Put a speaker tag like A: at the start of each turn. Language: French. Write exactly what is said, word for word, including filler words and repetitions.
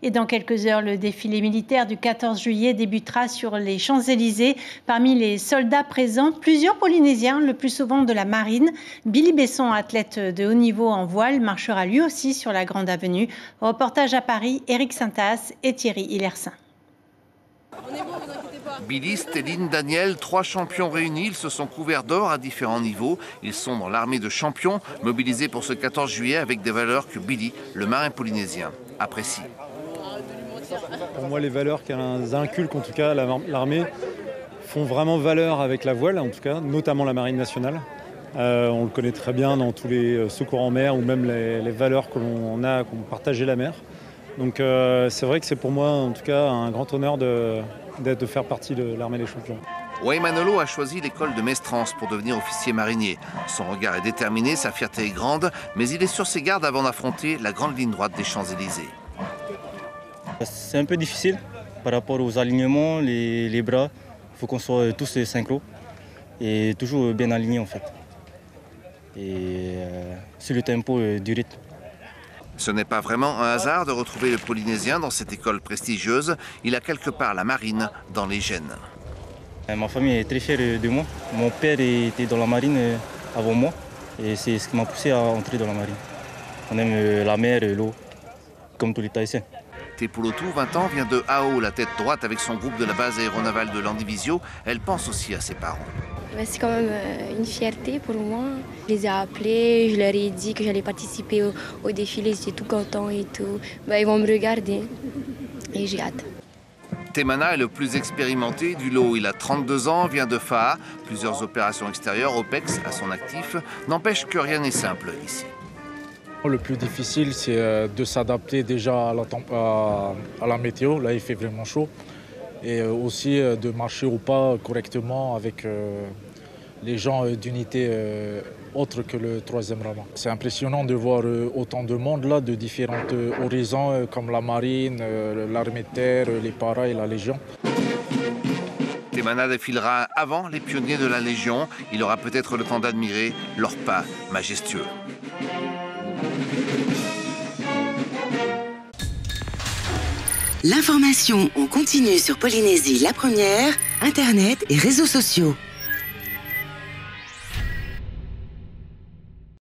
A: Et dans quelques heures, le défilé militaire du quatorze juillet débutera sur les Champs-Élysées. Parmi les soldats présents, plusieurs Polynésiens, le plus souvent de la marine. Billy Besson, athlète de haut niveau en voile, marchera lui aussi sur la Grande Avenue. Reportage à Paris, Éric Saintas et Thierry Hillersin.
B: Billy, Stéline, Daniel, trois champions réunis, ils se sont couverts d'or à différents niveaux. Ils sont dans l'armée de champions, mobilisés pour ce quatorze juillet avec des valeurs que Billy, le marin polynésien, apprécie.
C: Pour moi, les valeurs qu'elles inculquent, en tout cas l'armée, font vraiment valeur avec la voile, en tout cas, notamment la marine nationale. Euh, on le connaît très bien dans tous les secours en mer ou même les, les valeurs que l'on a, qu'on partageait la mer. Donc euh, c'est vrai que c'est pour moi, en tout cas, un grand honneur de... de faire partie de l'armée des champions.
B: Waimanolo a choisi l'école de Mestrance pour devenir officier marinier. Son regard est déterminé, sa fierté est grande, mais il est sur ses gardes avant d'affronter la grande ligne droite des Champs-Élysées.
D: C'est un peu difficile par rapport aux alignements, les, les bras. Il faut qu'on soit tous synchro et toujours bien alignés en fait. Et euh, sur le tempo euh, du rythme.
B: Ce n'est pas vraiment un hasard de retrouver le Polynésien dans cette école prestigieuse. Il a quelque part la marine dans les gènes.
D: Ma famille est très fière de moi. Mon père était dans la marine avant moi et c'est ce qui m'a poussé à entrer dans la marine. On aime la mer et l'eau, comme tous les Tahitiens.
B: Tepolotu, vingt ans, vient de Ao, la tête droite avec son groupe de la base aéronavale de Landivisio. Elle pense aussi à ses parents.
E: C'est quand même une fierté pour moi. Je les ai appelés, je leur ai dit que j'allais participer au, au défilé, j'étais tout content et tout. Ben, ils vont me regarder et j'ai hâte.
B: Temana est le plus expérimenté du lot. Il a trente-deux ans, vient de Faa. Plusieurs opérations extérieures, O P E X à son actif. N'empêche que rien n'est simple ici.
F: Le plus difficile, c'est de s'adapter déjà à la, à, à la météo. Là, il fait vraiment chaud. Et aussi de marcher au pas correctement avec euh, les gens d'unités euh, autres que le troisième rang. C'est impressionnant de voir euh, autant de monde là, de différents euh, horizons euh, comme la marine, euh, l'armée de terre, les paras et la Légion.
B: Temana défilera avant les pionniers de la Légion. Il aura peut-être le temps d'admirer leur pas majestueux.
G: L'information en continu sur Polynésie la première, Internet et réseaux sociaux.